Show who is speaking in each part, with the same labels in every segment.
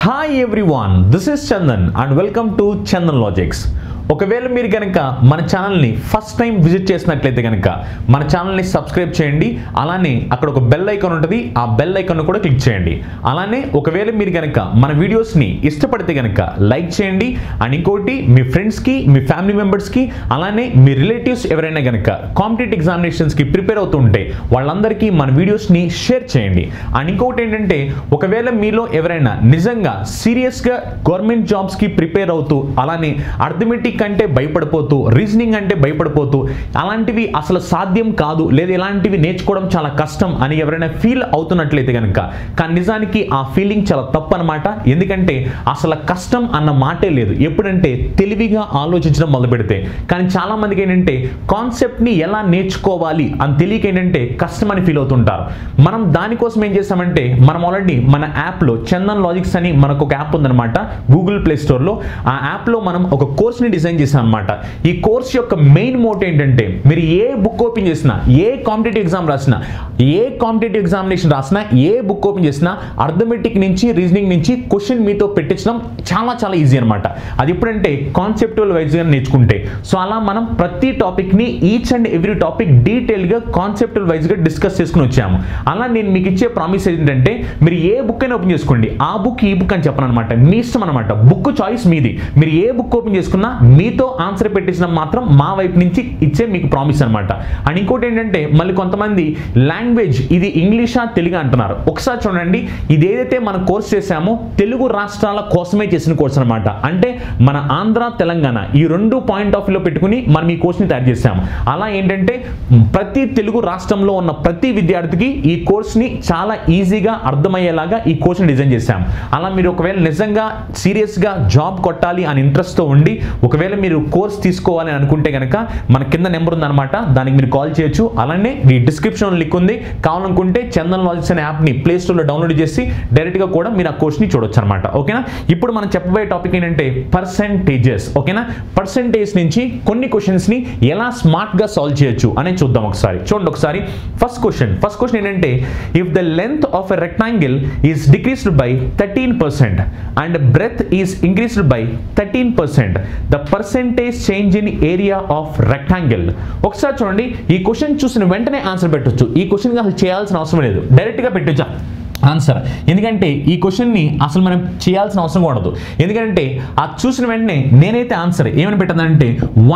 Speaker 1: Hi everyone, this is Chandan and welcome to Chandan Logics. ఒకవేళ మీరు గనక మన ఛానల్ని ఫస్ట్ టైం విజిట్ చేసినట్లయితే గనక మన ఛానల్ని సబ్స్క్రైబ్ చేయండి. అలానే అక్కడ ఒక బెల్ ఐకాన్ ఉంటుంది, ఆ బెల్ ఐకాన్ కూడా క్లిక్ చేయండి. అలానే ఒకవేళ మీరు గనక మన వీడియోస్ని ఇష్టపడితే గనక లైక్ చేయండి. అండ్ ఇంకోటి మీ ఫ్రెండ్స్కి, మీ ఫ్యామిలీ మెంబర్స్కి, అలానే మీ రిలేటివ్స్ ఎవరైనా గనక కాంపిటేటివ్ ఎగ్జామినేషన్స్కి ప్రిపేర్ అవుతుంటే వాళ్ళందరికీ మన వీడియోస్ని షేర్ చేయండి. అండ్ ఇంకోటి ఏంటంటే ఒకవేళ మీలో ఎవరైనా నిజంగా సీరియస్గా గవర్నమెంట్ జాబ్స్కి ప్రిపేర్ అవుతూ అలానే అర్థమెటిక్ అంటే భయపడిపోతూ, రీజనింగ్ అంటే భయపడిపోతూ, అలాంటివి అసలు సాధ్యం కాదు లేదా ఇలాంటివి నేర్చుకోవడం చాలా కష్టం అని ఎవరైనా ఫీల్ అవుతున్నట్లయితే కనుక, కానీ నిజానికి ఆ ఫీలింగ్ చాలా తప్పు అనమాట. ఎందుకంటే అసలు కష్టం అన్న మాటే లేదు ఎప్పుడంటే తెలివిగా ఆలోచించడం మొదలు పెడితే. కానీ చాలా మందికి ఏంటంటే కాన్సెప్ట్ని ఎలా నేర్చుకోవాలి అని తెలియక ఏంటంటే కష్టం అని ఫీల్ అవుతుంటారు. మనం దానికోసం ఏం చేస్తామంటే మనం ఆల్రెడీ మన యాప్లో చందన్ లాజిక్స్ అని మనకు ఒక యాప్ ఉందన్నమాట గూగుల్ ప్లే స్టోర్లో. ఆ యాప్లో మనం ఒక కోర్స్ని డిజైన్ చేశాం అనమాట. ఈ కోర్స్ యొక్క మెయిన్ మోటో ఏంటంటే మీరు ఏ బుక్ ఓపెన్ చేసినా, ఏ కాంపిటేటివ్ ఎగ్జామ్ రాసినా, ఏ కాంపిటేటివ్ ఎగ్జామినేషన్ రాసినా, ఏ బుక్ ఓపెన్ చేసినా అర్థమెటిక్ నుంచి రీజనింగ్ నుంచి క్వశ్చన్ మీతో పెట్టించడం చాలా చాలా ఈజీ అనమాట. అది ఎప్పుడంటే కాన్సెప్టువల్ వైజ్గా నేర్చుకుంటే. సో అలా మనం ప్రతి టాపిక్ని ఈచ్ అండ్ ఎవ్రీ టాపిక్ డీటెయిల్గా కాన్సెప్టువల్ వైజ్గా డిస్కస్ చేసుకుని వచ్చాము. అలా నేను మీకు ఇచ్చే ప్రామిస్ ఏంటంటే మీరు ఏ బుక్ అయినా ఓపెన్ చేసుకోండి, ఆ బుక్ ఈ బుక్ అని చెప్పను అనమాట, మీ ఇష్టం అనమాట. బుక్ చాయిస్ మీది. మీరు ఏ బుక్ ఓపెన్ చేసుకున్నా మీతో ఆన్సర్ పెట్టించడం మాత్రం మా వైపు నుంచి ఇచ్చే మీకు ప్రామిస్ అనమాట. అండ్ ఇంకోటి ఏంటంటే మళ్ళీ కొంతమంది లాంగ్వేజ్ ఇది ఇంగ్లీషా తెలుగు అంటున్నారు. ఒకసారి చూడండి, ఇది ఏదైతే మనం కోర్స్ చేసామో తెలుగు రాష్ట్రాల కోసమే చేసిన కోర్స్ అనమాట. అంటే మన ఆంధ్ర తెలంగాణ ఈ రెండు పాయింట్ ఆఫ్ వ్యూలో పెట్టుకుని మనం ఈ కోర్స్ని తయారు చేసాము. అలా ఏంటంటే ప్రతి తెలుగు రాష్ట్రంలో ఉన్న ప్రతి విద్యార్థికి ఈ కోర్స్ని చాలా ఈజీగా అర్థమయ్యేలాగా ఈ కోర్స్ని డిజైన్ చేశాము. అలా మీరు ఒకవేళ నిజంగా సీరియస్గా జాబ్ కొట్టాలి అని ఇంట్రెస్ట్తో ఉండి ఒకవేళ మీరు కోర్స్ తీసుకోవాలి అని అనుకుంటే కనుక మన కింద నెంబర్ ఉందన్నమాట, దానికి మీరు కాల్ చేయొచ్చు. అలానే మీ డిస్క్రిప్షన్ లింక్ ఉంది, కావాలనుకుంటే చందన్ లాజిక్స్ అనే యాప్ని ప్లే స్టోర్లో డౌన్లోడ్ చేసి డైరెక్ట్గా కూడా మీరు ఆ కోర్స్ని చూడొచ్చు అనమాట. ఓకేనా? ఇప్పుడు మనం చెప్పబోయే టాపిక్ ఏంటంటే పర్సెంటేజెస్. ఓకేనా? పర్సెంటేజ్ నుంచి కొన్ని క్వశ్చన్స్ని ఎలా స్మార్ట్గా సాల్వ్ చేయొచ్చు అనేది చూద్దాం ఒకసారి. చూడండి ఒకసారి ఫస్ట్ క్వశ్చన్ ఏంటంటే if the length of a rectangle is decreased by 13% and breadth is increased by 13%, the percentage change in area of rectangle. ఒకసారి చూడండి, ఈ క్వశ్చన్ చూసిన వెంటనే ఆన్సర్ పెట్టొచ్చు. ఈ క్వశ్చన్ అసలు చేయాల్సిన అవసరం లేదు, డైరెక్ట్గా పెట్టొచ్చా ఆన్సర్. ఎందుకంటే ఈ క్వశ్చన్ని అసలు మనం చేయాల్సిన అవసరం ఉండదు. ఎందుకంటే అది చూసిన వెంటనే నేనైతే ఆన్సర్ ఏమని పెట్టానంటే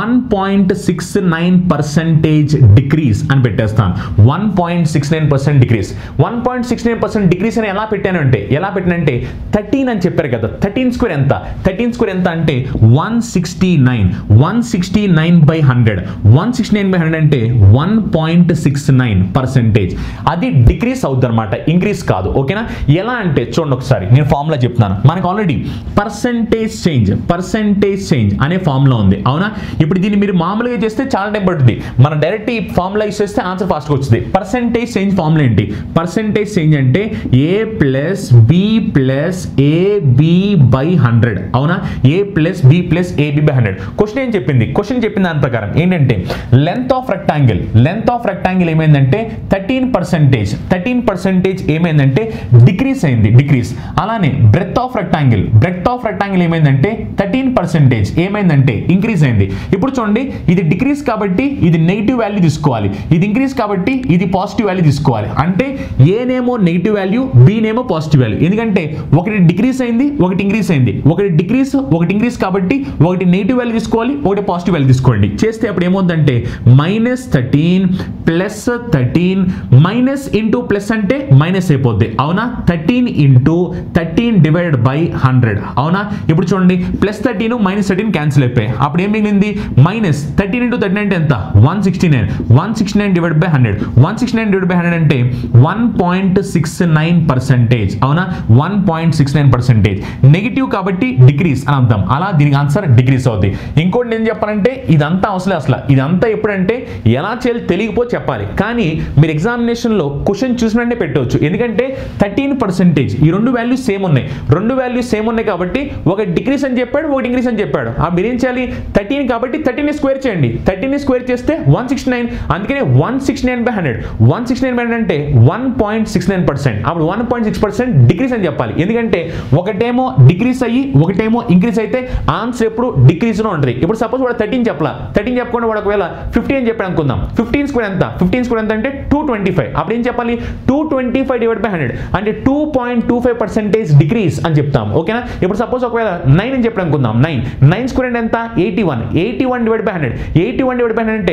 Speaker 1: 1.69% డిక్రీస్ అని పెట్టేస్తాను. 1.69% డిక్రీస్. 1.69% డిక్రీస్ అని ఎలా పెట్టానంటే 13 అని చెప్పారు కదా. 13 స్క్వేర్ ఎంత? 13 స్క్వేర్ ఎంత అంటే 169. 169/100. 169/100 అంటే 1.69%. అది డిక్రీస్ అవుతుంది అనమాట, ఇంక్రీస్ కాదు. ఓకేనా? ఎలా అంటే చూడండి ఒకసారి నేను ఫార్ములా చెప్తున్నాను. మనకు ఆల్రెడీ పర్సెంటేజ్ చేంజ్ అనే ఫార్ములా ఉంది, అవునా? ఇప్పుడు దీన్ని మీరు మామూలుగా చేస్తే చాలా టైం పడుతుంది. మనం డైరెక్ట్ ఈ ఫార్ములా యూస్ చేస్తే ఆన్సర్ ఫాస్ట్గా వచ్చింది. పర్సెంటేజ్ చేంజ్ ఫార్ములా ఏంటి? పర్సెంటేజ్ చేంజ్ అంటే A + B + AB/100, అవునా? A + B + AB/100. క్వశ్చన్ ఏం చెప్పింది? క్వశ్చన్ చెప్పిన దాని ప్రకారం ఏంటంటే లెంత్ ఆఫ్ రెక్టాంగిల్ ఏమైందంటే 13% ఏమైందంటే డిక్రీస్ అయింది, డిక్రీస్. అలానే బ్రెత్ ఆఫ్ రెక్టాంగిల్ ఏమైందంటే 13% ఏమైందంటే ఇంక్రీజ్ అయింది. ఇప్పుడు చూడండి, ఇది డిక్రీస్ కాబట్టి ఇది నెగిటివ్ వాల్యూ తీసుకోవాలి, ఇది ఇంక్రీజ్ కాబట్టి ఇది పాజిటివ్ వాల్యూ తీసుకోవాలి. అంటే ఏనేమో నెగిటివ్ వాల్యూ, బీనేమో పాజిటివ్ వాల్యూ. ఎందుకంటే ఒకటి డిక్రీస్ అయింది, ఒకటి ఇంక్రీజ్ అయింది. ఒకటి డిక్రీస్, ఒకటి ఇంక్రీజ్ కాబట్టి ఒకటి నెగిటివ్ వాల్యూ తీసుకోవాలి, ఒకటి పాజిటివ్ వాల్యూ తీసుకోండి. చేస్తే అప్పుడు ఏమవుతుందంటే -13 + 13 మైనస్ ఇంటూ ప్లస్ అంటే మైనస్ అయిపోద్ది, అవునా? 13 × 13/100, అవునా? ఇప్పుడు చూడండి +13 -13 క్యాన్సిల్ అయిపోయాయి. అప్పుడు ఏం మిగిలింది? -13 × 13 అంటే ఎంత? 169. 169/100. 169/100 అంటే 1.69%, అవునా? 1.69%. నెగిటివ్ కాబట్టి డిక్రీస్ అని అర్థం. అలా దీనికి ఆన్సర్ డిక్రీస్ అవుతుంది. ఇంకోటి నేను చెప్పాలంటే ఇదంతా అవసరం అసలు. ఇదంతా ఎప్పుడంటే ఎలా చేయాలి తెలియకపోతే చెప్పాలి. కానీ మీరు ఎగ్జామినేషన్లో క్వశ్చన్ చూసినట్టే పెట్టవచ్చు. ఎందుకంటే 13%. ఈ రెండు వాల్యూస్ సేమ్ ఉన్నాయి, రెండు వాల్యూస్ సేమ్ ఉన్నాయి కాబట్టి ఒక డిక్రీస్ అని చెప్పాడు, ఒక ఇంక్రీస్ అని చెప్పాడు. ఆ మీరు ఏం చేయాలి, 13 కాబట్టి 13 స్క్వేర్ చేయండి, 13 స్క్వేర్ చేస్తే 169. అందుకనే 169/100, 169/100 అంటే 1.69%. అప్పుడు 1.6% డిక్రీస్ అని చెప్పాలి. ఎందుకంటే ఒకటేమో డిక్రీస్ అయ్యి ఒకటేమో ఇంక్రీస్ అయితే ఆన్సర్ ఎప్పుడు డిక్రీస్ లో ఉంటుంది. ఇప్పుడు సపోజ్ వాడు 13 చెప్పాలా, 13 చెప్పకుండా వాడు ఒకవేళ 15 అని చెప్పాడు అనుకుందాం. 15 స్క్వేర్ ఎంత, 15 స్క్వేర్ ఎంత అంటే 225. అప్పుడు ఏం చెప్పాలి, 225/100 అంటే 2.25% డిక్రీస్ అని చెప్తాం. ఓకేనా. ఇప్పుడు సపోజ్ ఒకవేళ 9 అని చెప్పాడు అనుకుందాం. 9 స్క్వేర్ ఎంత 81, 81/100, 81/100 అంటే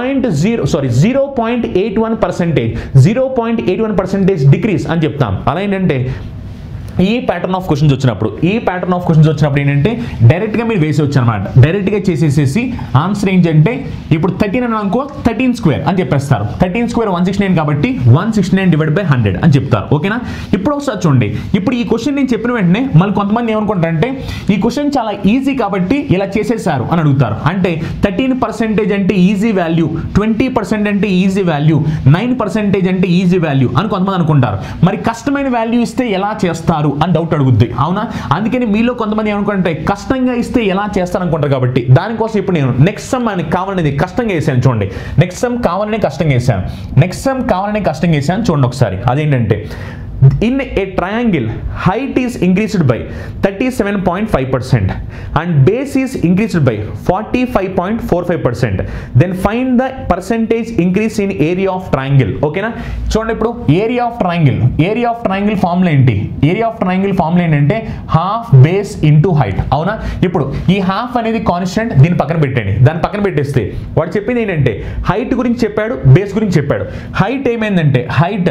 Speaker 1: 0.81% డిక్రీస్ అని చెప్తాం. అలా ఏంటంటే ఈ ప్యాటర్న్ ఆఫ్ క్వశ్చన్స్ వచ్చినప్పుడు ఏంటంటే డైరెక్ట్గా మీరు వేసేవచ్చు అనమాట. డైరెక్ట్గా చేసేసేసి ఆన్సర్ ఏంటంటే ఇప్పుడు 13 అని అనుకో 13 స్క్వేర్ అని చెప్పేస్తారు. 13 స్క్వేర్ 169 కాబట్టి 169/100 అని చెప్తారు. ఓకేనా. ఇప్పుడు ఒకసారి చూడండి, ఇప్పుడు ఈ క్వశ్చన్ నేను చెప్పిన వెంటనే మళ్ళీ కొంతమంది ఏమనుకుంటారంటే ఈ క్వశ్చన్ చాలా ఈజీ కాబట్టి ఇలా చేసేసారు అని అడుగుతారు. అంటే 13% అంటే ఈజీ వాల్యూ, 20% అంటే ఈజీ వాల్యూ, 9% అంటే ఈజీ వాల్యూ అని కొంతమంది అనుకుంటారు. మరి కష్టమైన వాల్యూ ఇస్తే ఎలా చేస్తారు అని డౌట్ అడుగుద్ది. అవునా. అందుకని మీలో కొంతమంది ఏమనుకుంటే కష్టంగా ఇస్తే ఎలా చేస్తారనుకుంటారు. కాబట్టి దానికోసం ఇప్పుడు నేను నెక్స్ట్ సమ్ అని కావాలనేది కష్టంగా వేసాను. చూడండి, నెక్స్ట్ సమ్ కావాలనే కష్టంగా వేసాను. చూడండి ఒకసారి. అదేంటంటే in a triangle height is increased by 37.5% and base is increased by 45.45%, then find the percentage increase in area of triangle. ఓకేనా. చూడండి ఇప్పుడు ఏరియా ఆఫ్ ట్రయాంగిల్ ఫార్ములా ఏంటి, ఏంటంటే హాఫ్ బేస్ ఇంటూ హైట్. అవునా. ఇప్పుడు ఈ హాఫ్ అనేది కాన్స్టెంట్, దీన్ని పక్కన పెట్టండి. దాన్ని పక్కన పెట్టేస్తే వాడు చెప్పింది ఏంటంటే హైట్ గురించి చెప్పాడు, బేస్ గురించి చెప్పాడు. హైట్ ఏమైందంటే హైట్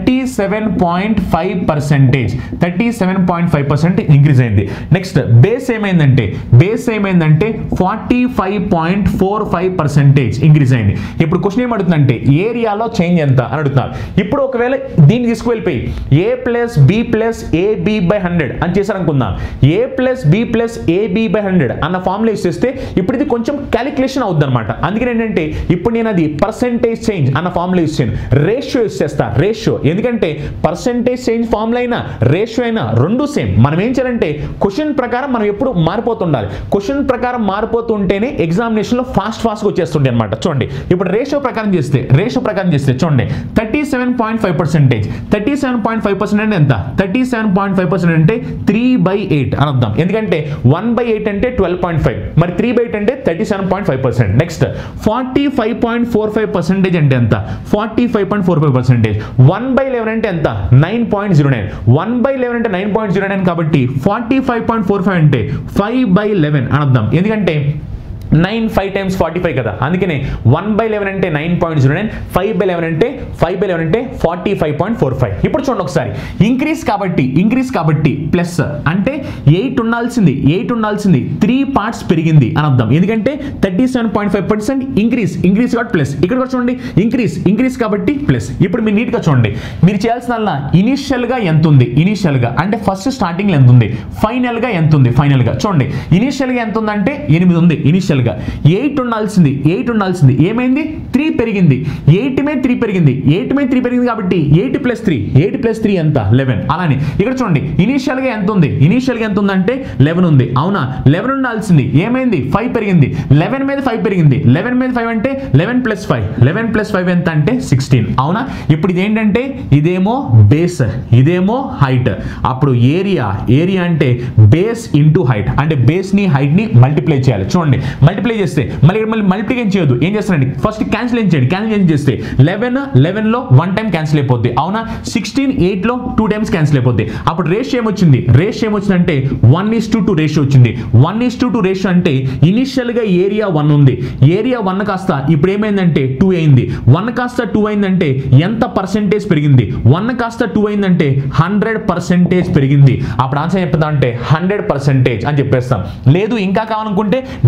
Speaker 1: 37.5% ఇంక్రీజ్ అయింది. నెక్స్ట్ బేస్ ఏమైందంటే 45.45% ఇంక్రీజ్ అయింది. ఇప్పుడు క్వశ్చన్ ఏమడుతుందంటే ఏరియాలో చేంజ్ ఎంత అని అడుగుతున్నారు. ఇప్పుడు ఒకవేళ దీన్ని తీసుకువెళ్ళిపోయి a+b+ab/100 అని చేశారనుకుందాం. a+b+ab/100 అన్న ఫార్ములా ఇస్తే ఇప్పుడు ఇది కొంచెం క్యాలిక్యులేషన్ అవుద్ది అనమాట. అందుకని ఏంటంటే ఇప్పుడు నేను అది పర్సెంటేజ్ చేంజ్ అన్న ఫార్ములా ఇస్తాను, రేషియో ఇచ్చేస్తా. రేషియో ఎందుకంటే పర్సెంటేజ్ చేంజ్ ఫార్ములా అయినా రేషియో అయినా రెండు సేమ్. మనం ఏం చేయాలంటే క్వశ్చన్ ప్రకారం మనం ఎప్పుడు మారిపోతుండాలి. క్వశ్చన్ ప్రకారం మారిపోతుంటేనే ఎగ్జామినేషన్ లో ఫాస్ట్ గా వచ్చేస్తుండే అనమాట. చూడండి ఇప్పుడు రేషియో ప్రకారం చేస్తే చూడండి 37.5% అంటే ఎంత, 37.5% అంటే 3/8 అని అర్థం. ఎందుకంటే 1/8 అంటే 12.5, మరి 3/8 అంటే 37.5%. నెక్స్ట్ 45.45% అంటే ఎంత, 45.45%. 1/11 అంటే ఎంత, 9.09. 1/11 అంటే 9.09 కాబట్టి 45.45 అంటే 5/11 అని అర్థం. ఎందుకంటే 9 5 times 45 కదా. అందుకనే 1/11 అంటే 9.09, 5/11 అంటే 45.45. ఇప్పుడు చూడండి ఒకసారి ఇంక్రీస్ కాబట్టి ప్లస్ అంటే 8 ఉండాల్సింది 3 పార్ట్స్ పెరిగింది అని అర్థం. ఎందుకంటే 37.5% ఇంక్రీస్ కాబట్టి ప్లస్. ఇక్కడ కూడా చూడండి ఇంక్రీస్ కాబట్టి ప్లస్. ఇప్పుడు మీరు నీట్ గా చూడండి, మీరు చేయాల్సిన ఇనిషియల్ గా ఎంత ఉంది, అంటే ఫస్ట్ స్టార్టింగ్ లో ఎంత ఉంది, ఫైనల్ గా ఎంత ఉంది. చూడండి ఇనిషియల్ గా ఎంత ఉందంటే 8 ఉంది. ఇనిషియల్ గా 8 ఉండాల్సింది ఏమైంది 3 పెరిగింది. 8 మీద 3 పెరిగింది కాబట్టి 8 + 3 ఎంత 11. అలానే ఇక్కడ చూడండి ఇనిషియల్ గా ఎంత ఉందంటే 11 ఉంది. అవునా. 11 ఉండాల్సింది ఏమైంది 5 పెరిగింది. 11 మీద 5 పెరిగింది. 11 మీద 5 అంటే 11 + 5 ఎంత అంటే 16. అవునా. ఇప్పుడు ఇదేంటంటే ఇదేమో బేస్, ఇదేమో హైట్. అప్పుడు ఏరియా అంటే బేస్ ఇంటూ హైట్, అంటే బేస్ ని హైట్ ని మల్టిప్లై చేయాలి. చూడండి మల్టిప్లై చేస్తే మళ్ళీ మల్టిప్లికేషన్ చేయొద్దు. ఏం చేస్తారండి ఫస్ట్ క్యాన్సిల్ చేస్తే 11 లో 1 టైం క్యాన్సిల్ అయిపోద్ది. అవునా. 16 8 లో 2 టైమ్స్ క్యాన్సిల్ అయిపోద్ది. అప్పుడు రేషియో ఏమొచ్చిందంటే 1:2 రేషియో వచ్చింది. 1:2 రేషియో అంటే ఇనిషియల్ గా ఏరియా 1 ఉంది. ఏరియా 1 కాస్త ఇప్పుడు ఏమైందంటే 2 అయింది. 1 కాస్త 2 అయిందంటే ఎంత పర్సెంటేజ్ పెరిగింది, 1 కాస్త 2 అయిందంటే 100% పెరిగింది. అప్పుడు ఆన్సర్ చెప్తా అంటే 100% అని చెప్పేస్తాం. లేదు ఇంకా కావాలనుకుంటే డిఫరెన్స్ ఎంత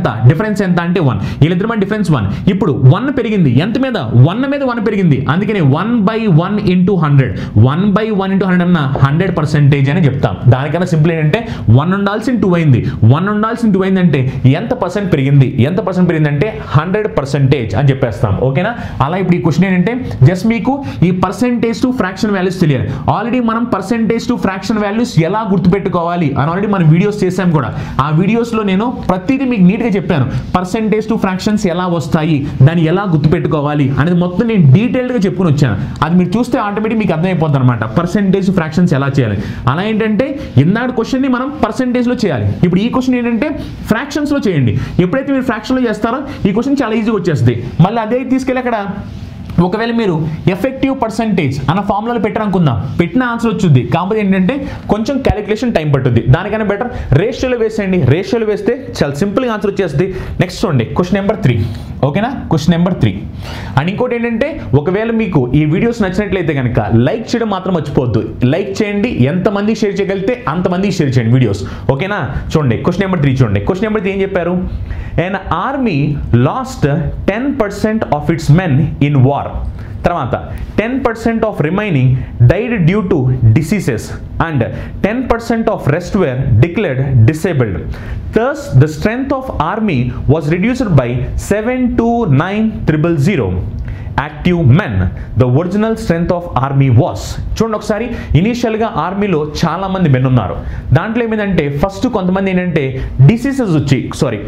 Speaker 1: ఎంత డిఫరెన్స్ ఎంత అంటే 1, వీళ్ళిద్దరి మధ్య డిఫరెన్స్ 1. ఇప్పుడు 1 పెరిగింది, ఎంత మీద 1 మీద 1 పెరిగింది, అందుకని 1/1 × 100, 1/1 × 100 అన్న 100% అని చెప్తాం. దానికన్నా సింపుల్ ఏంటంటే 1 ఉండాల్సిన 2 అయింది, 1 ఉండాల్సిన 2 అయిందంటే ఎంత పర్సెంట్ పెరిగింది, ఎంత పర్సెంట్ పెరిగిందంటే 100% అని చెప్పేస్తాం. ఓకేనా? అలా ఇప్పుడు ఈ క్వశ్చన్ ఏంటంటే జస్ట్ మీకు ఈ పర్సెంటేజ్ టు ఫ్రాక్షన్ వాల్యూస్ తెలియాలి. ఆల్రెడీ మనం పర్సెంటేజ్ టు ఫ్రాక్షన్ వాల్యూస్ ఎలా గుర్తుపెట్టుకోవాలి అని ఆల్రెడీ మనం వీడియోస్ చేసాం కూడా. ఆ వీడియోస్లో నేను ప్రతిదీ మీకు నీట్గా చెప్పాను. పర్సెంటేజ్ టు ఫ్రాక్షన్స్ ఎలా వస్తాయి, దాన్ని ఎలా గుర్తుపెట్టుకోవాలి అనేది మొత్తం నేను డీటెయిల్డ్గా చెప్పుకుని వచ్చాను. అది మీరు చూస్తే ఆటోమేటిక్ మీకు అర్థమైపోతుంది అనమాట పర్సెంటేజ్ ఫ్రాక్షన్స్ ఎలా చేయాలి. అలా ఏంటంటే ఇందాక క్వశ్చన్ని మనం పర్సెంటేజ్లో చేయాలి, ఇప్పుడు ఈ క్వశ్చన్ ఏంటంటే ఫ్రాక్షన్స్లో చేయండి. ఎప్పుడైతే మీరు ఫ్రాక్షన్లో చేస్తారో ఈ క్వశ్చన్ చాలా ఈజీగా వచ్చేస్తుంది. మళ్ళీ అదే తీసుకెళ్ళి అక్కడ ఒకవేళ మీరు ఎఫెక్టివ్ పర్సెంటేజ్ అన్న ఫార్ములాలో పెట్టారనుకుందాం, పెట్టిన ఆన్సర్ వచ్చింది. కాకపోతే ఏంటంటే కొంచెం క్యాలిక్యులేషన్ టైం పట్టుద్ది. దానికన్నా బెటర్ రేషియోలో వేసేయండి. రేషియోలో వేస్తే చాలా సింపుల్గా ఆన్సర్ వచ్చేస్తుంది. నెక్స్ట్ చూడండి క్వశ్చన్ నెంబర్ 3. ఓకేనా? Question number 3. అండ్ ఇంకోటి ఏంటంటే ఒకవేళ మీకు ఈ వీడియోస్ నచ్చినట్లయితే కనుక లైక్ చేయడం మాత్రం మర్చిపోవద్దు. లైక్ చేయండి, ఎంతమందికి షేర్ చేయగలిగితే అంతమందికి షేర్ చేయండి వీడియోస్. ఓకేనా? చూడండి క్వశ్చన్ నెంబర్ 3 చూడండి. క్వశ్చన్ నెంబర్ 3 ఏం చెప్పారు? an army lost 10% of its men in war. తర్వాత 10% of remaining died due to diseases and 10% of rest were declared disabled. Thus, the strength of army was reduced by 7 to 9,000 active men. The original strength of army was. చూడండి ఒకసారి, ఇనీషియల్గా ఆర్మీలో చాలా మంది men ఉన్నారు. దాంట్లో ఏమైందంటే ఫస్ట్ కొంతమంది ఏంటంటే డిసీజెస్ వచ్చి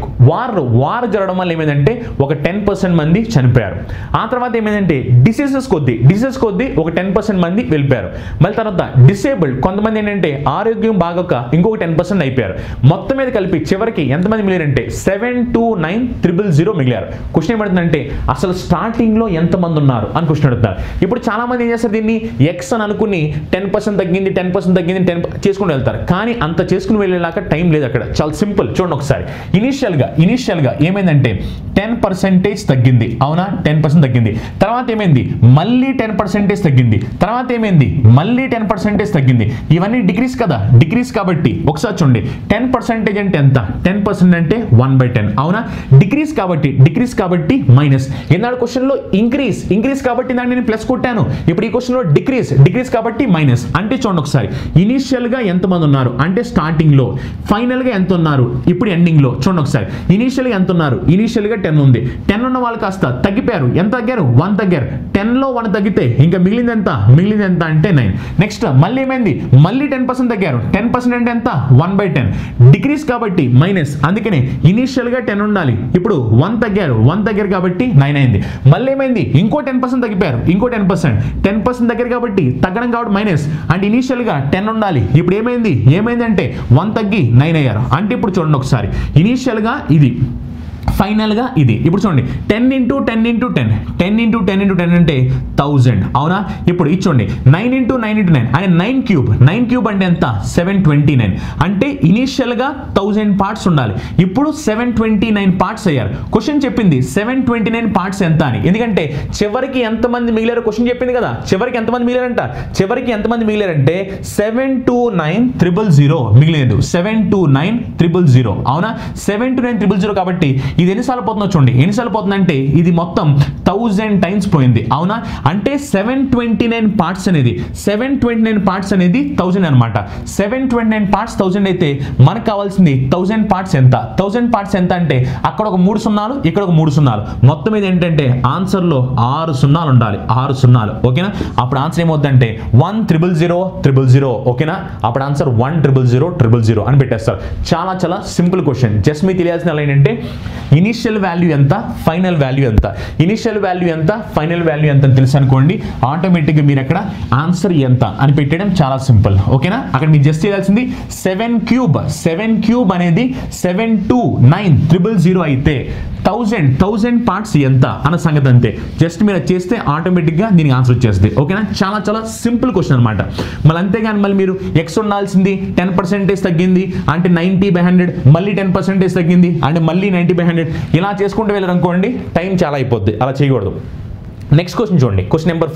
Speaker 1: వార్ జరగడం వల్ల ఏమైందంటే ఒక 10% మంది చనిపోయారు. ఆ తర్వాత ఏమైందంటే డిసీజెస్ కొద్దీ ఒక 10% మంది వెళ్ళిపోయారు. మళ్ళీ తర్వాత డిసేబుల్డ్ కొంతమంది ఏంటంటే ఆరోగ్యం బాగోక ఇంకొక 10% అయిపోయారు. మొత్తం మీద కలిపి చివరికి ఎంతమంది మిగిలారంటే 7 to 9,000 మిగిలారు. క్వశ్చన్ ఏమంటుందంటే అసలు స్టార్టింగ్లో ఎంతమంది ఉన్నారు అని క్వశ్చన్ అడుగుతారు. ఇప్పుడు చాలా మంది ఏం చేస్తారు, దీన్ని ఎక్స్ అని అనుకుని 10% తగ్గింది 10 చేసుకుని వెళ్తారు. కానీ అంత చేసుకుని వెళ్ళేలాగా టైం లేదు అక్కడ. చాలా సింపుల్. చూడండి ఒకసారి, ఇనీషియల్గా ఏమైందంటే 10% తగ్గింది. అవునా? 10% తగ్గింది. తర్వాత ఏమైంది? మళ్ళీ 10% తగ్గింది. తర్వాత ఏమైంది? మళ్ళీ 10% తగ్గింది. ఇవన్నీ డిగ్రీస్ కదా, డిగ్రీస్ కాబట్టి ఒకసారి చూడండి 10% అంటే ఎంత? 10% అంటే 1/10. అవునా? డిగ్రీస్ కాబట్టి మైనస్. ఈనాడు క్వశ్చన్లో ఇంక్రీస్ కాబట్టి దాన్ని నేను ప్లస్ కొట్టాను. ఇప్పుడు ఈ క్వశ్చన్లో డిక్రీస్ కాబట్టి మైనస్. అంటే చూడండి ఒకసారి, ఇనీషియల్గా ఎంతమంది ఉన్నారు అంటే స్టార్టింగ్లో, ఫైనల్గా ఎంత ఉన్నారు ఇప్పుడు ఎండింగ్లో. చూడండి ఒకసారి, ఇనీషియల్గా ఎంత ఉన్నారు? ఇనీషియల్గా 10 ఉంది. 10 ఉన్న వాళ్ళు కాస్త తగ్గిపోయారు. ఎంత తగ్గారు? 1 తగ్గారు. 10లో 1 తగ్గితే ఇంకా మిగిలింది ఎంత అంటే 9. నెక్స్ట్ మళ్ళీ ఏమైంది? మళ్ళీ 10% తగ్గారు. 10% అంటే ఎంత? 1/10. డిక్రీస్ కాబట్టి మైనస్. అందుకనే ఇనీషియల్గా 10 ఉండాలి. ఇప్పుడు 1 తగ్గారు కాబట్టి 9 అయింది. మళ్ళీ ఏమైంది? ఇంకో 10% తగ్గిపోయారు. ఇంకో 10% దగ్గర కాబట్టి తగ్గడం కాబట్టి మైనస్. అంటే ఇనీషియల్గా 10 ఉండాలి. ఇప్పుడు ఏమైందంటే 1 తగ్గి 9 అయ్యారు. అంటే ఇప్పుడు చూడండి ఒకసారి, ఇనీషియల్గా ఇది, ఫైనల్గా ఇది. ఇప్పుడు చూడండి 10 × 10 × 10 10 × 10 × 10 అంటే 1000. అవునా? ఇప్పుడు ఇది చూడండి 9 × 9 × 9 అంటే 9 క్యూబ్ అంటే ఎంత? 729. అంటే ఇనీషియల్గా 1000 పార్ట్స్ ఉండాలి. ఇప్పుడు 729 పార్ట్స్ అయ్యారు. క్వశ్చన్ చెప్పింది 729 పార్ట్స్ ఎంత అని. ఎందుకంటే చివరికి ఎంతమంది మిగిలారు క్వశ్చన్ చెప్పింది కదా. చివరికి ఎంతమంది మిగిలారంటే 7 to 9,000 మిగిలేదు. 7 to 9,000. అవునా? 7 to 9,000 కాబట్టి ఇది ఎన్నిసార్లు పోతుందో చూడండి. ఎన్నిసార్లు పోతుందంటే ఇది మొత్తం 1000 టైమ్స్ పోయింది. అవునా? అంటే 729 పార్ట్స్ అనేది 1000 అనమాట. 729 పార్ట్స్ 1000 అయితే మనకు కావాల్సింది 1000 పార్ట్స్ ఎంత? 1000 పార్ట్స్ ఎంత అంటే అక్కడ ఒక 3 సున్నాలు, ఇక్కడ ఒక 3 సున్నాలు, మొత్తం మీద ఏంటంటే ఆన్సర్లో 6 సున్నాలు ఉండాలి. 6 సున్నాలు. ఓకేనా? అప్పుడు ఆన్సర్ ఏమవుతుందంటే 1,000,000. ఓకేనా? అప్పుడు ఆన్సర్ 1,000,000 అని పెట్టేస్తారు. చాలా సింపుల్ క్వశ్చన్. జస్ట్ మీకు తెలియాల్సిన ఏంటంటే ఇనిషియల్ వాల్యూ ఎంత, ఫైనల్ వాల్యూ ఎంత, ఇనిషియల్ వాల్యూ ఎంత, ఫైనల్ వాల్యూ ఎంత అని తెలుసు అనుకోండి, ఆటోమేటిక్గా మీరు అక్కడ ఆన్సర్ ఎంత అని పెట్టడం చాలా సింపుల్. ఓకేనా? అక్కడ మీరు జస్ట్ చేయాల్సింది 7 క్యూబ్ అనేది 7 to 9,000 అయితే 1000 పార్ట్స్ ఎంత అన్న సంగతి అంతే. జస్ట్ మీరు చేస్తే ఆటోమేటిక్గా దీనికి ఆన్సర్ వచ్చేస్తుంది. ఓకేనా? చాలా సింపుల్ క్వశ్చన్ అనమాట. మళ్ళీ అంతేగాని మళ్ళీ మీరు ఎక్స్ ఉండాల్సింది 10% తగ్గింది అంటే 90/100, మళ్ళీ 10% తగ్గింది అంటే మళ్ళీ 90/100 ఇలా చేసుకుంటూ వెళ్ళారనుకోండి టైం చాలా అయిపోద్ది. అలా చేయకూడదు. నెక్స్ట్ క్వశ్చన్ చూడండి, క్వశ్చన్ నెంబర్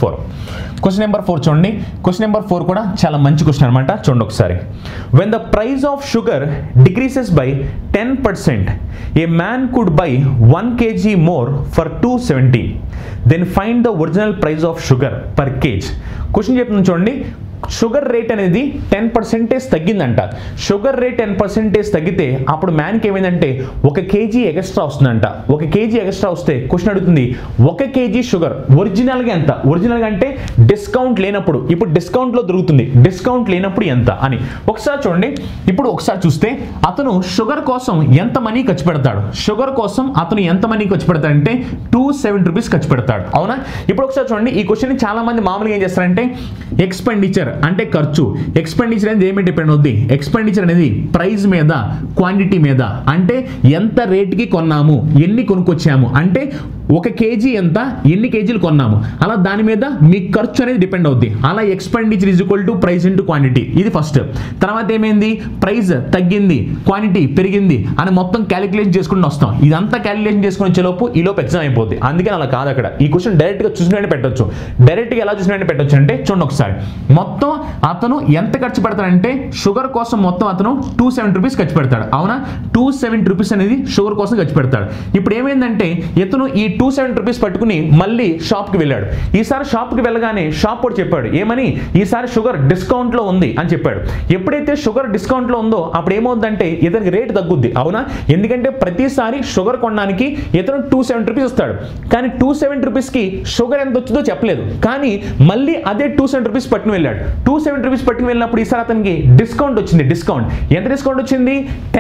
Speaker 1: 4 చూడండి. క్వశ్చన్ నెంబర్ 4 కూడా చాలా మంచి క్వశ్చన్ అనమాట. చూడండి ఒకసారి. When the price of sugar decreases by 10%, a man could buy 1 kg more for 270. Then find the original price of sugar per kg. Question చెప్తున్నాను చూడండి. షుగర్ రేట్ అనేది 10% తగ్గిందంట. షుగర్ రేట్ 10% తగ్గితే అప్పుడు మ్యాన్కి ఏమైందంటే 1 kg ఎక్స్ట్రా వస్తుందంట. 1 kg ఎక్స్ట్రా వస్తే question అడుగుతుంది 1 kg షుగర్ ఒరిజినల్గా ఎంత? ఒరిజినల్గా అంటే డిస్కౌంట్ లేనప్పుడు, ఇప్పుడు డిస్కౌంట్లో దొరుకుతుంది, డిస్కౌంట్ లేనప్పుడు ఎంత అని. ఒకసారి చూడండి. ఇప్పుడు ఒకసారి చూస్తే అతను షుగర్ కోసం ఎంత మనీ ఖర్చు పెడతాడు? షుగర్ కోసం అతను ఎంత మనీ ఖర్చు పెడతాడంటే 270 రూపీస్ ఖర్చు పెడతాడు. అవునా? ఇప్పుడు ఒకసారి చూడండి. ఈ క్వశ్చన్ చాలా మంది మామూలుగా ఏం చేస్తారంటే ఎక్స్పెండిచర్ అంటే ఖర్చు. ఎక్స్పెండిచర్ అనేది ఏమి డిపెండ్ అవుద్ది? ఎక్స్పెండిచర్ అనేది ప్రైస్ మీద, క్వాంటిటీ మీద. అంటే ఎంత రేట్కి కొన్నాము, ఎన్ని కొనుక్కొచ్చాము, అంటే 1 kg ఎంత, ఎన్ని కేజీలు కొన్నాము, అలా దాని మీద మీ ఖర్చు అనేది డిపెండ్ అవుద్ది. అలా expenditure is equal to price into quantity. ఇది ఫస్ట్. తర్వాత ఏమైంది? ప్రైస్ తగ్గింది, క్వాంటిటీ పెరిగింది అని మొత్తం క్యాలిక్యులేషన్ చేసుకుంటూ వస్తాం. ఇదంతా క్యాలిక్యులేషన్ చేసుకుని వచ్చేలోపు ఈలోపు ఎగ్జామ్ అయిపోద్ది. అందుకని అలా కాదు. అక్కడ ఈ క్వశ్చన్ డైరెక్ట్గా చూసినట్టు పెట్టొచ్చు. డైరెక్ట్గా ఎలా చూసినట్టు పెట్టొచ్చు అంటే చూడండి ఒకసారి. మొత్తం అతను ఎంత ఖర్చు పెడతాడంటే షుగర్ కోసం మొత్తం అతను 270 రూపీస్ ఖర్చు పెడతాడు. అవునా? 270 రూపీస్ అనేది షుగర్ కోసం ఖర్చు పెడతాడు. ఇప్పుడు ఏమైందంటే ఇతను ఈ 270 రూపీస్ పట్టుకుని మళ్ళీ షాప్కి వెళ్ళాడు. ఈసారి షాప్కి వెళ్ళగానే షాప్ కూడా చెప్పాడు ఏమని? ఈసారి షుగర్ డిస్కౌంట్లో ఉంది అని చెప్పాడు. ఎప్పుడైతే షుగర్ డిస్కౌంట్లో ఉందో అప్పుడు ఏమవుతుందంటే ఇతనికి రేట్ తగ్గుద్ది. అవునా? ఎందుకంటే ప్రతిసారి షుగర్ కొనడానికి ఇతను 270 రూపీస్ వస్తాడు. కానీ 270 రూపీస్కి షుగర్ ఎంత వచ్చిందో చెప్పలేదు. కానీ మళ్ళీ అదే 270 రూపీస్ పట్టుకుని వెళ్ళాడు. 270 రూపీస్ పట్టుకుని వెళ్ళినప్పుడు ఈసారి అతనికి డిస్కౌంట్ వచ్చింది. డిస్కౌంట్ ఎంత డిస్కౌంట్ వచ్చింది?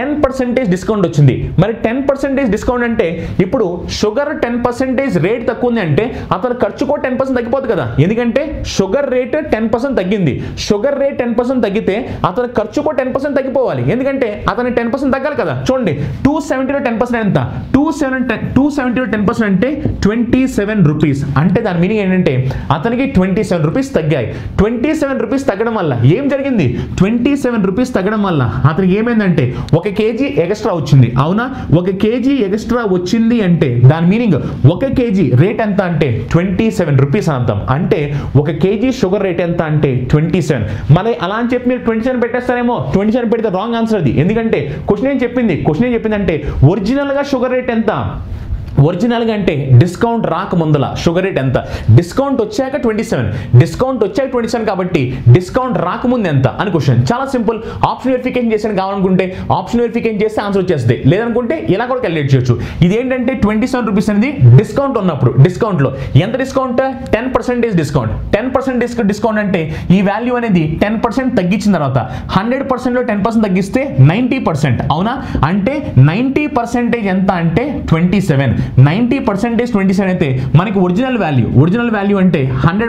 Speaker 1: 10% డిస్కౌంట్ వచ్చింది. మరి 10% డిస్కౌంట్ అంటే ఇప్పుడు షుగర్ 10% రేట్ తక్కువ ఉంది అంటే అతని ఖర్చు కూడా 10% తగ్గిపోతుంది కదా. ఎందుకంటే షుగర్ రేట్ 10% తగ్గింది. షుగర్ రేట్ 10% తగ్గితే అతని ఖర్చు కూడా 10% తగ్గిపోవాలి. ఎందుకంటే అతని 10% తగ్గాలి కదా. చూడండి 270లో 10% ఎంత? 270లో 10% అంటే 27 రూపీస్. అంటే దాని మీనింగ్ ఏంటంటే అతనికి 27 రూపీస్ తగ్గాయి. 27 రూపీస్ తగ్గడం వల్ల ఏం జరిగింది? 27 రూపీస్ తగ్గడం వల్ల అతనికి ఏమైందంటే 1 kg ఎక్స్ట్రా వచ్చింది. అవునా? 1 kg ఎక్స్ట్రా వచ్చింది అంటే దాని మీనింగ్ 1 kg రేట్ ఎంత అంటే 27 రూపీస్ అర్థం. అంటే 1 kg షుగర్ రేట్ ఎంత అంటే 27. మరి అలా అని చెప్పి మీరు 27 పెట్టేస్తారేమో. 27 పెడితే రాంగ్ ఆన్సర్ అది. ఎందుకంటే క్వశ్చన్ ఏం చెప్పిందంటే ఒరిజినల్గా షుగర్ రేట్ ఎంత? ఒరిజినల్గా అంటే డిస్కౌంట్ రాకముందల షుగర్ రేట్ ఎంత? డిస్కౌంట్ వచ్చాక 27. డిస్కౌంట్ వచ్చాక 27 కాబట్టి డిస్కౌంట్ రాకముందు ఎంత అని క్వశ్చన్. చాలా సింపుల్. ఆప్షన్ వెరిఫికేషన్ చేసాను కావాలనుకుంటే ఆప్షన్ వెరిఫికేషన్ చేస్తే ఆన్సర్ వచ్చేస్తుంది. లేదనుకుంటే ఇలా కూడా క్యాలిక్యులేట్ చేయొచ్చు. ఇది ఏంటంటే 27 రూపీస్ అనేది డిస్కౌంట్ ఉన్నప్పుడు. డిస్కౌంట్లో ఎంత డిస్కౌంట్? 10% డిస్కౌంట్. 10% డిస్కౌంట్ అంటే ఈ వాల్యూ అనేది 10% తగ్గించిన తర్వాత 100%లో 10% తగ్గిస్తే 90%. అవునా? అంటే 90% ఎంత అంటే 27. 90% 27 అయితే మనకి ఒరిజినల్ వాల్యూ అంటే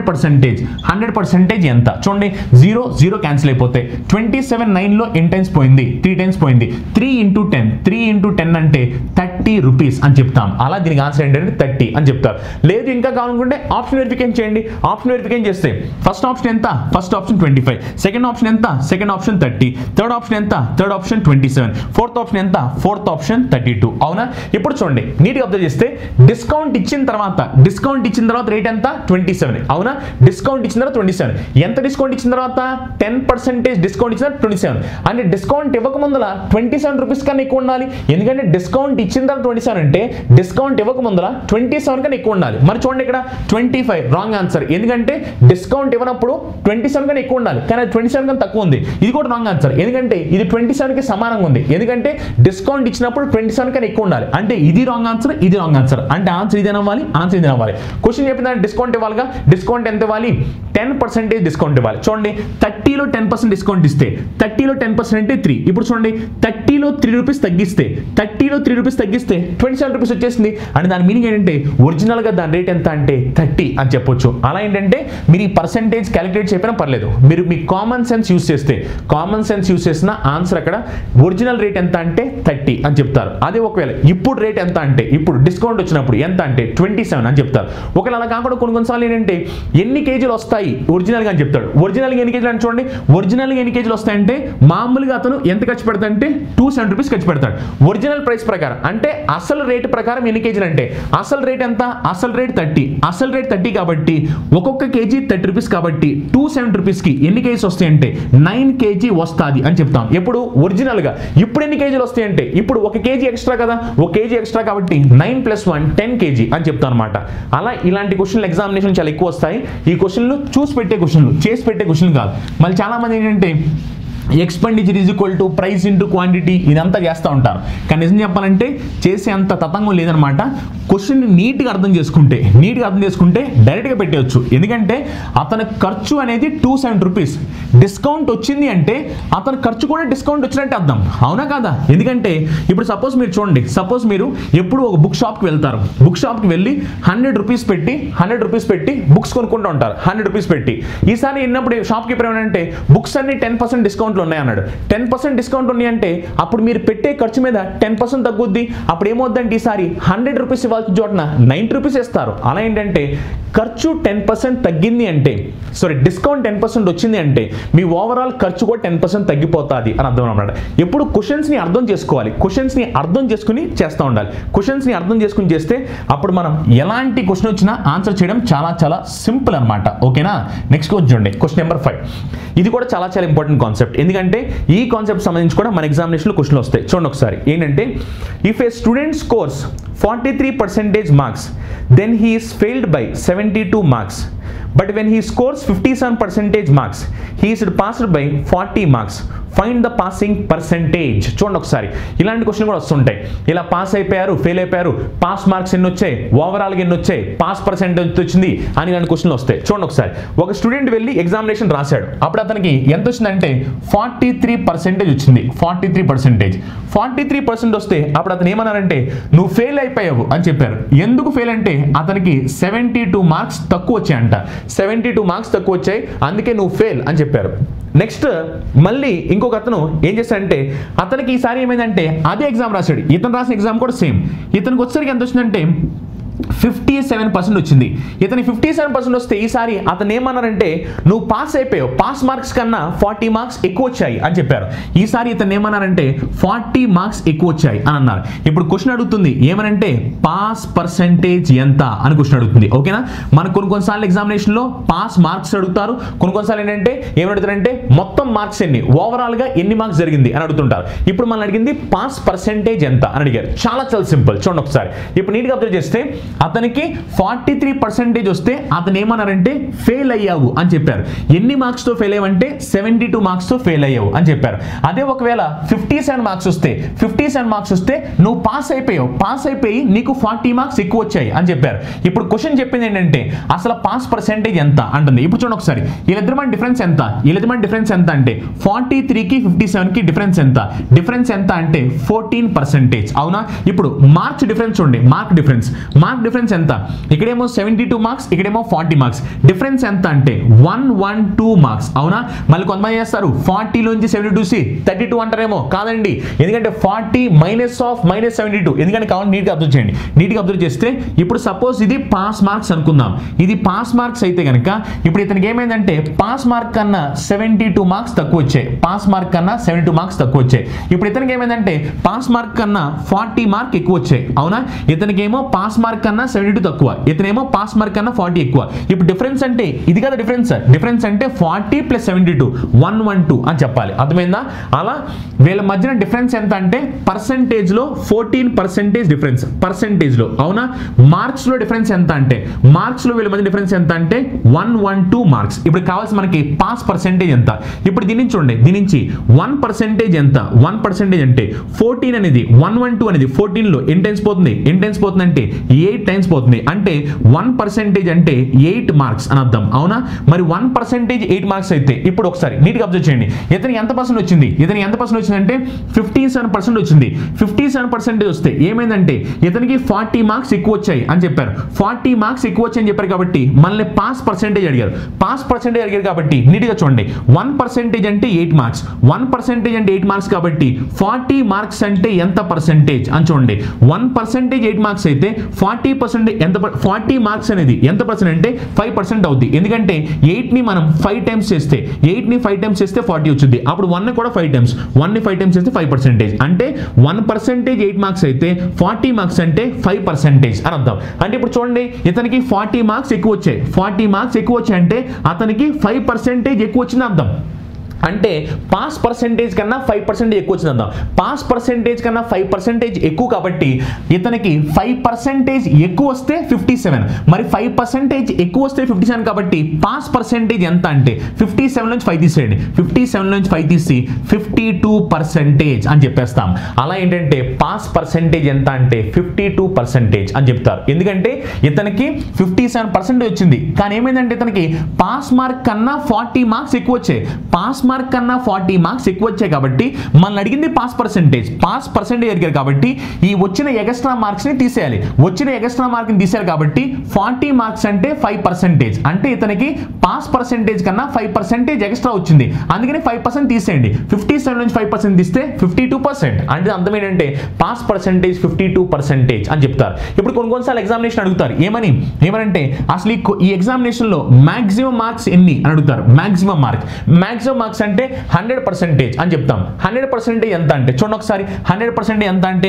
Speaker 1: 100% ఎంత? చూడండి 0 క్యాన్సిల్ అయిపోతాయి. 27 9లో n టైమ్స్ పోయింది, 3 టైమ్స్ పోయింది. 3 into 10 అంటే 30 రూపీస్ అని చెప్తాం. అలా దీనికి ఆన్సర్ ఏంటంటే 30 అని చెప్తారు. లేదు ఇంకా కావాలనుకుంటే ఆప్షన్ వెరిఫికేషన్ చేయండి. ఆప్షన్ వెరిఫికేషన్ చేస్తే ఫస్ట్ ఆప్షన్ ఎంత? First option 25. సెకండ్ ఆప్షన్ ఎంత? Second option 30. థర్డ్ ఆప్షన్ ఎంత? Third option 27. ఫోర్త్ ఆప్షన్ ఎంత? Fourth option 32. అవునా? ఇప్పుడు చూడండి నీట్గా అబ్జర్వ్ చేస్తే డిస్కౌంట్ ఇచ్చిన తర్వాత రేట్ ఎంత? 27. అవునా? డిస్కౌంట్ ఇచ్చిన తర్వాత 27. ఎంత డిస్కౌంట్ ఇచ్చిన తర్వాత? 10% డిస్కౌంట్ ఇచ్చిన 27. అంటే డిస్కౌంట్ ఇవ్వక ముందల 27 రూపీస్ కన్నా ఎక్కువ ఉండాలి. ఎందుకంటే డిస్కౌంట్ ఇచ్చిన తర్వాత 27 అంటే డిస్కౌంట్ ఇవ్వక ముందల 27 కన్నా ఎక్కువ ఉండాలి. మరి చూడండి ఇక్కడ 25 రాంగ్ ఆన్సర్. ఎందుకంటే డిస్కౌంట్ ఇవ్వనప్పుడు 27 కన్నా ఎక్కువ ఉండాలి, కానీ 27 కన్నా తక్కువ ఉంది. ఇది కూడా రాంగ్ ఆన్సర్. ఎందుకంటే ఇది 27కి సమానంగా ఉంది. ఎందుకంటే డిస్కౌంట్ ఇచ్చినప్పుడు 27 కన్నా ఎక్కువ ఉండాలి. అంటే ఇది రాంగ్ ఆన్సర్, ఇది రాంగ్ ఆన్సర్. అంటే ఆన్సర్ ఇది అవ్వాలి, ఆన్సర్ ఇది అవ్వాలి. క్వశ్చన్ చెప్పిందా డిస్కౌంట్ ఇవ్వాలిగా. డిస్కౌంట్ ఎంత ఇవ్వాలి? 10% డిస్కౌంట్ ఇవ్వాలి. చూడండి 30లో 10% డిస్కౌంట్ ఇస్తే 30లో 10% అంటే 3. ఇప్పుడు చూడండి 30లో 3 రూపీస్ తగ్గిస్తే 27 రూపీస్ వచ్చేసింది. అంటే దాని మీనింగ్ ఏంటంటే ఒరిజినల్గా దాని రేట్ ఎంత అంటే 30 అని చెప్పొచ్చు. అలా ఏంటంటే మీరు ఈ పర్సెంటేజ్ క్యాలిక్యులేట్ చెప్పినా పర్లేదు, మీరు మీ కామన్ సెన్స్ యూస్ చేసిన ఆన్సర్ అక్కడ ఒరిజినల్ రేట్ ఎంత అంటే 30 అని చెప్తారు. అదే ఒకవేళ ఇప్పుడు రేట్ ఎంత అంటే ఇప్పుడు డిస్కౌంట్ వచ్చినప్పుడు ఎంత అంటే 27 అని చెప్తారు. ఒకవేళ అలా కాకుండా కొన్నిసార్లు ఏంటంటే ఎన్ని కేజీలు వస్తాయి ఒరిజినల్గా అని చెప్తాడు. ఒరిజినల్గా ఎన్ని కేజీలు అని చూడండి, ఒరిజినల్గా ఎన్ని కేజీలు వస్తాయంటే మామూలుగా అతను ఎంత ఖర్చు పెడతాడంటే 270 రూపీస్ ఖర్చు పెడతాడు. ఒరిజినల్ ప్రైస్ ప్రకారం అంటే అసలు రేటు ప్రకారం ఎన్ని కేజీలు అంటే అసలు రేట్ ఎంత, అసలు రేట్ 30, అసలు రేట్ 30 కాబట్టి ఒక్కొక్క కేజీ 30 రూపీస్ కాబట్టి 270 రూపీస్కి ఎన్ని కేజీస్ వస్తాయంటే 9 కేజీ వస్తుంది అని చెప్తాం. ఎప్పుడు ఒరిజినల్గా. ఇప్పుడు ఎన్ని కేజీలు వస్తాయంటే ఇప్పుడు 1 కేజీ ఎక్స్ట్రా కదా, 1 కేజీ ఎక్స్ట్రా కాబట్టి 9 + 1 10 కేజీ అని చెప్తాం అనమాట. అలా ఇలాంటి క్వశ్చన్లు ఎగ్జామినేషన్ చాలా ఎక్కువ వస్తాయి. ఈ క్వశ్చన్లు చూసి పెట్టే క్వశ్చన్లు, చేసి పెట్టే క్వశ్చన్ కాదు. మళ్ళీ చాలా మంది ఏంటంటే expenditure is equal to price into quantity ఇదంతా చేస్తూ ఉంటారు. కానీ నిజం చెప్పాలంటే చేసే అంత తతంగం లేదనమాట. క్వశ్చన్ని నీట్గా అర్థం చేసుకుంటే డైరెక్ట్గా పెట్టవచ్చు. ఎందుకంటే అతని ఖర్చు అనేది 270 రూపీస్, డిస్కౌంట్ వచ్చింది అంటే అతని ఖర్చు కూడా డిస్కౌంట్ వచ్చినట్టు అర్థం, అవునా కాదా? ఎందుకంటే ఇప్పుడు సపోజ్ మీరు చూడండి, సపోజ్ మీరు ఎప్పుడు ఒక బుక్ షాప్కి వెళ్తారు, బుక్ షాప్కి వెళ్ళి 100 రూపీస్ పెట్టి బుక్స్ కొనుక్కుంటూ ఉంటారు. 100 రూపీస్ పెట్టి ఈసారి ఎన్నప్పుడు షాప్ కీపర్ ఏమంటే బుక్స్ అన్ని 10% డిస్కౌంట్లో ఉన్నాయి అన్నాడు. 10% డిస్కౌంట్ ఉన్నాయి అంటే అప్పుడు మీరు పెట్టే ఖర్చు మీద 10% తగ్గుద్ది. అప్పుడు ఏమవుద్దంటే ఈసారి 100 రూపీస్ ఇవ్వాల్సిన చోటన 90 రూపీస్ ఇస్తారు. అలా ఏంటంటే ఖర్చు 10% తగ్గింది అంటే డిస్కౌంట్ 10% వచ్చింది అంటే మీ ఓవరాల్ ఖర్చు కూడా 10% తగ్గిపోతుంది అని అర్థం అన్నమాట. ఎప్పుడు క్వశ్చన్స్ని అర్థం చేసుకోవాలి, క్వశ్చన్స్ని అర్థం చేసుకుని చేస్తూ ఉండాలి. క్వశ్చన్స్ని అర్థం చేసుకుని చేస్తే అప్పుడు మనం ఎలాంటి క్వశ్చన్ వచ్చినా ఆన్సర్ చేయడం చాలా చాలా సింపుల్ అనమాట. ఓకేనా? నెక్స్ట్ చూడండి, క్వశ్చన్ నెంబర్ 5. ఇది కూడా చాలా చాలా ఇంపార్టెంట్ కాన్సెప్ట్. ఎందుకంటే ఈ కాన్సెప్ట్ సంబంధించి కూడా మన ఎగ్జామినేషన్లో క్వశ్చన్లు వస్తాయి. చూడండి ఒకసారి ఏంటంటే if a student scores 43% marks then he is failed by 72 marks, but when he scores 57% marks he is passed by 40 marks. Find the passing percentage. చూడండి ఒకసారి ఇలాంటి క్వశ్చన్ కూడా వస్తుంటాయి. ఇలా పాస్ అయిపోయారు, ఫెయిల్ అయిపోయారు, పాస్ మార్క్స్ ఎన్ని వచ్చాయి, ఓవరాల్గా ఎన్ని వచ్చాయి, పాస్ పర్సెంటేజ్ వచ్చింది అని ఇలాంటి క్వశ్చన్లు వస్తాయి. చూడండి ఒకసారి ఒక స్టూడెంట్ వెళ్ళి ఎగ్జామినేషన్ రాశాడు. అప్పుడు అతనికి ఎంత వచ్చిందంటే 43% వచ్చింది. 43% వస్తే అప్పుడు అతను ఏమన్నారంటే నువ్వు ఫెయిల్ అయిపోయావు అని చెప్పారు. ఎందుకు ఫెయిల్ అంటే అతనికి 72 మార్క్స్ తక్కువ వచ్చాయంట. 72 మార్క్స్ తక్కువ వచ్చాయి, అందుకే నువ్వు ఫెయిల్ అని చెప్పారు. నెక్స్ట్ మళ్ళీ ఇంకొక అతను ఏం చేశాడంటే అతనికి ఈసారి ఏమైందంటే అదే ఎగ్జామ్ రాశాడు. ఇతను రాసిన ఎగ్జామ్ కూడా సేమ్. ఇతనికి వచ్చేసరికి ఎంత వచ్చిందంటే 57% వచ్చింది. ఇతని 57% వస్తే ఈసారి అతను ఏమన్నారంటే నువ్వు పాస్ అయిపోయావు, పాస్ మార్క్స్ కన్నా 40 మార్క్స్ ఎక్కువ వచ్చాయి అని చెప్పారు. ఈసారి ఇతను ఏమన్నారంటే 40 మార్క్స్ ఎక్కువ వచ్చాయి అని అన్నారు. ఇప్పుడు క్వశ్చన్ అడుగుతుంది ఏమనంటే పాస్ పర్సెంటేజ్ ఎంత అని క్వశ్చన్ అడుగుతుంది. ఓకేనా? మనకు కొన్నిసార్లు ఎగ్జామినేషన్లో పాస్ మార్క్స్ అడుగుతారు, కొన్నిసార్లు ఏంటంటే ఏమడుగుతారంటే మొత్తం మార్క్స్ ఎన్ని, ఓవరాల్గా ఎన్ని మార్క్స్ జరిగింది అని అడుగుతుంటారు. ఇప్పుడు మనం అడిగింది పాస్ పర్సెంటేజ్ ఎంత అని అడిగారు. చాలా చాలా సింపుల్. చూడండి ఒకసారి ఇప్పుడు నీట్గా అబ్జర్వ్ చేస్తే అతనికి 43% వస్తే అతను ఏమన్నారంటే ఫెయిల్ అయ్యావు అని చెప్పారు. ఎన్ని మార్క్స్ తో ఫెయిల్ అయ్యావంటే 72 మార్క్స్ తో ఫెయిల్ అయ్యావు అని చెప్పారు. అదే ఒకవేళ 57 మార్క్స్ వస్తే నువ్వు పాస్ అయిపోయావు, పాస్ అయిపోయి నీకు 40 మార్క్స్ ఎక్కువ వచ్చాయి అని చెప్పారు. ఇప్పుడు క్వశ్చన్ చెప్పింది ఏంటంటే అసలు పాస్ పర్సెంటేజ్ ఎంత అంటుంది. ఇప్పుడు చూడండి ఒకసారి వీళ్ళిద్దరి మధ్య డిఫరెన్స్ ఎంత, డిఫరెన్స్ ఎంత అంటే 43కి 57కి డిఫరెన్స్ ఎంత, అంటే 14%. అవునా? ఇప్పుడు మార్క్స్ డిఫరెన్స్ చూడండి, మార్క్ డిఫరెన్స్ ఎంత, ఇక్కడేమో 72 మార్క్స్, ఇక్కడేమో 40 మార్క్స్. డిఫరెన్స్ ఎంత అంటే 112 మార్క్స్. అవునా? మళ్ళీ కొంతమంది చేస్తారు 40 లోంచి 72 32 అంటారేమో. కాదండి, ఎందుకంటే 40 - 72. ఎందుకంటే కావాలి నీట్గా అబ్జర్వ్ చేయండి. నీట్గా అబ్జర్వ్ చేస్తే ఇప్పుడు సపోజ్ ఇది పాస్ మార్క్స్ అనుకుందాం. ఇది పాస్ మార్క్స్ అయితే కనుక ఇప్పుడు ఇతనికి ఏమైందంటే పాస్ మార్క్ కన్నా 72 మార్క్స్ తక్కువ వచ్చాయి. పాస్ మార్క్ కన్నా 72 మార్క్స్ తక్కువ వచ్చాయి. ఇప్పుడు ఇతనికి ఏమైందంటే పాస్ మార్క్ కన్నా 40 మార్క్ ఎక్కువ వచ్చాయి. అవునా? ఇతనికేమో పాస్ మార్క్ కన్నా 72 తక్కువ, ఇతనేమో పాస్ మార్క్ కన్నా 40 ఎక్కువ. ఇప్పుడు డిఫరెన్స్ అంటే ఇది కదా డిఫరెన్స్ అంటే 40 + 72 112 అని చెప్పాలి. అర్థమైందా? అలా వీళ్ళ మధ్యన డిఫరెన్స్ ఎంత అంటే పర్సెంటేజ్ లో 14% డిఫరెన్స్ పర్సెంటేజ్ లో. అవునా? మార్క్స్ లో డిఫరెన్స్ ఎంత అంటే మార్క్స్ లో వీళ్ళ మధ్య డిఫరెన్స్ ఎంత అంటే 112 మార్క్స్. ఇప్పుడు కావాల్సి మనకి పాస్ పర్సెంటేజ్ ఎంత. ఇప్పుడు దీని నుంచి చూడండి, దీని నుంచి 1% ఎంత, 1% అంటే 14 అనేది 112 అనేది 14 లో ఎన్ని టైమ్స్ పోతుంది అంటే 8 టైమ్స్ పోతుంది. అంటే 1% అంటే 8 మార్క్స్ అని అర్థం. అవునా? మరి 1% 8 మార్క్స్ అయితే ఇప్పుడు ఒకసారి నీట్గా అబ్జర్వ్ చేయండి. ఇతనికి ఎంత పర్సెంట్ వచ్చింది? ఇతనికి ఎంత పర్సెంట్ వచ్చిందంటే 57% వచ్చింది. 57% వస్తే ఏమైందంటే ఇతనికి 40 మార్క్స్ ఎక్కువ వచ్చాయి అని చెప్పారు. 40 మార్క్స్ ఎక్కువ వచ్చాయని చెప్పారు కాబట్టి మళ్ళీ పాస్ పర్సెంటేజ్ అడిగారు. పాస్ పర్సెంటేజ్ అడిగారు కాబట్టి నీట్గా చూడండి. 1% అంటే 8 మార్క్స్, 1% అంటే 8 మార్క్స్ కాబట్టి 40 మార్క్స్ అంటే ఎంత పర్సెంటేజ్ అని చూడండి. 1% 8 మార్క్స్ అయితే 40% ఎంత? 40 మార్క్స్ అనేది ఎంత పర్సెంట్ అంటే 5% అవుద్ది. ఎందుకంటే 8ని మనం 5 టైమ్స్ చేస్తే 8ని 5 టైమ్స్ చేస్తే 40 వచ్చింది. అప్పుడు 1ని కూడా 5 టైమ్స్, 1ని 5 టైమ్స్ చేస్తే 5%. అంటే 1% 8 మార్క్స్ అయితే 40 మార్క్స్ అంటే 5% అని అర్థం. అంటే ఇప్పుడు చూడండి ఇతనికి 40 మార్క్స్ ఎక్కువ వచ్చాయి. 40 మార్క్స్ ఎక్కువ వచ్చాయి అంటే అతనికి 5% ఎక్కువ వచ్చింది అర్థం. అంటే పాస్ పర్సెంటేజ్ కన్నా 5% ఎక్కువ వచ్చింది అందాం. పాస్ పర్సెంటేజ్ కన్నా 5% ఎక్కువ కాబట్టి ఇతనికి 5% ఎక్కువ వస్తే 57. మరి 5% ఎక్కువ వస్తే 57 కాబట్టి పాస్ పర్సెంటేజ్ ఎంత అంటే 57 నుంచి 5 తీసేయండి. 57 నుంచి 5 తీసి 52% అని చెప్పేస్తాం. అలా ఏంటంటే పాస్ పర్సెంటేజ్ ఎంత అంటే 52% అని చెప్తారు. ఎందుకంటే ఇతనికి 57% వచ్చింది. కానీ ఏమైందంటే ఇతనికి పాస్ మార్క్ కన్నా 40 మార్క్స్ ఎక్కువ వచ్చాయి. పాస్ మార్క్ కన్నా 40 మార్క్స్ ఎక్కువ వచ్చాయి కాబట్టి మనం అడిగింది పాస్ పర్సెంటేజ్. పాస్ పర్సెంటేజ్ అడిగారు కాబట్టి ఈ వచ్చిన ఎక్స్ట్రా మార్క్స్ ని తీసేయాలి. వచ్చిన ఎక్స్ట్రా మార్క్ ని తీసేయాలి కాబట్టి 40 మార్క్స్ అంటే 5%. అంటే ఇతనికి పాస్ పర్సెంటేజ్ కన్నా 5% ఎక్స్ట్రా వచ్చింది. అందుకని 5% తీసేయండి. 57 నుంచి 5% తీస్తే 52%. అంటే అర్థం ఏంటంటే పాస్ పర్సెంటేజ్ 52% అని చెప్తారు. ఇప్పుడు కొన్నిసార్లు ఎగ్జామినేషన్ అడుగుతారు. ఏమనంటే అసలు ఈ ఎగ్జామినేషన్ లో మాక్సిమం మార్క్స్ ఎన్ని అని అడుగుతారు. మాక్సిమం మార్క్స్ అంటే 100% అని చెప్తాం. 100% ఎంత అంటే చూడండి ఒకసారి. 100% ఎంత అంటే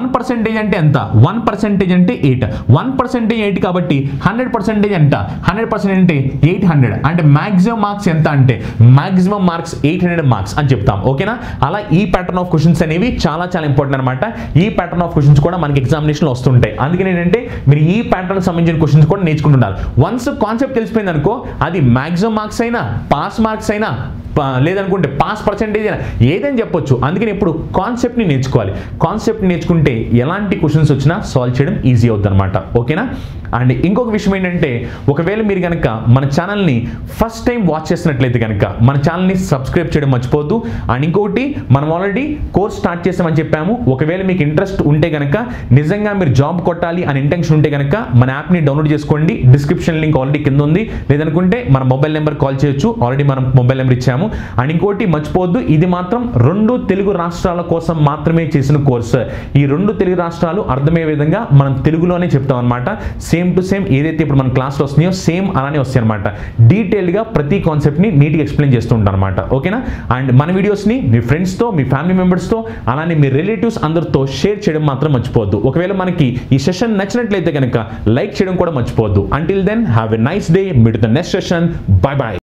Speaker 1: 1% అంటే ఎంత? 1% అంటే 8. 1% 8 కాబట్టి 100% ఎంత? 100% అంటే 800. అంటే మాక్సిమం మార్క్స్ ఎంత అంటే మాక్సిమం మార్క్స్ 800 మార్క్స్ అని చెప్తాం. ఓకేనా? అలా ఈ ప్యాటర్న్ ఆఫ్ క్వశ్చన్స్ అనేవి చాలా చాలా ఇంపార్టెంట్ అనమాట. ఈ ప్యాటర్న్ ఆఫ్ క్వశ్చన్స్ కూడా మనకి ఎగ్జామినేషన్ లో వస్తుంటాయి. అందుకని ఏంటంటే మీరు ఈ ప్యాటర్న్ సంబంధించిన క్వశ్చన్స్ కూడా నేర్చుకుంటున్నారు. వన్స్ కాన్సెప్ట్ తెలిసిపోయింది అనుకో, అది మాక్సిమం మార్క్స్ అయినా పాస్ మార్క్స్ అయినా లేదనుకుంటే పాస్ పర్సెంటేజ్ అయినా ఏదైనా చెప్పొచ్చు. అందుకని ఇప్పుడు కాన్సెప్ట్ని నేర్చుకోవాలి. కాన్సెప్ట్ నేర్చుకుంటే ఎలాంటి క్వశ్చన్స్ వచ్చినా సాల్వ్ చేయడం ఈజీ అవుతుంది అనమాట. ఓకేనా? అండ్ ఇంకొక విషయం ఏంటంటే ఒకవేళ మీరు కనుక మన ఛానల్ని ఫస్ట్ టైం వాచ్ చేసినట్లయితే కనుక మన ఛానల్ని సబ్స్క్రైబ్ చేయడం మర్చిపోవద్దు. అండ్ ఇంకొకటి మనం ఆల్రెడీ కోర్స్ స్టార్ట్ చేసామని చెప్పాము. ఒకవేళ మీకు ఇంట్రెస్ట్ ఉంటే కనుక, నిజంగా మీరు జాబ్ కొట్టాలి అని ఇంటెన్షన్ ఉంటే కనుక మన యాప్ని డౌన్లోడ్ చేసుకోండి. డిస్క్రిప్షన్ లింక్ ఆల్రెడీ కింద ఉంది. లేదనుకుంటే మన మొబైల్ నెంబర్ కాల్ చేయొచ్చు. ఆల్రెడీ మనం మొబైల్ నెంబర్ ఇచ్చాము. అండ్ ఇంకోటి మర్చిపోవద్దు, ఇది మాత్రం 2 తెలుగు రాష్ట్రాల కోసం మాత్రమే చేసిన కోర్సు. ఈ 2 తెలుగు రాష్ట్రాలు అర్థమయ్యే విధంగా మనం తెలుగులోనే చెప్తాం అనమాట. సేమ్ టు సేమ్ ఏదైతే ఇప్పుడు మన క్లాస్లో వస్తున్నాయో సేమ్ అలానే వస్తాయి అనమాట. డీటెయిల్గా ప్రతి కాన్సెప్ట్ని నీట్గా ఎక్స్ప్లెయిన్ చేస్తూ ఉంటాను అనమాట. ఓకేనా? అండ్ మన వీడియోస్ని మీ ఫ్రెండ్స్తో, మీ ఫ్యామిలీ మెంబర్స్తో, అలానే మీ రిలేటివ్స్ అందరితో షేర్ చేయడం మాత్రం మర్చిపోవద్దు. ఒకవేళ మనకి ఈ సెషన్ నచ్చినట్లయితే కనుక లైక్ చేయడం కూడా మర్చిపోవద్దు. Until then have a nice day. Meet the next session. Bye by.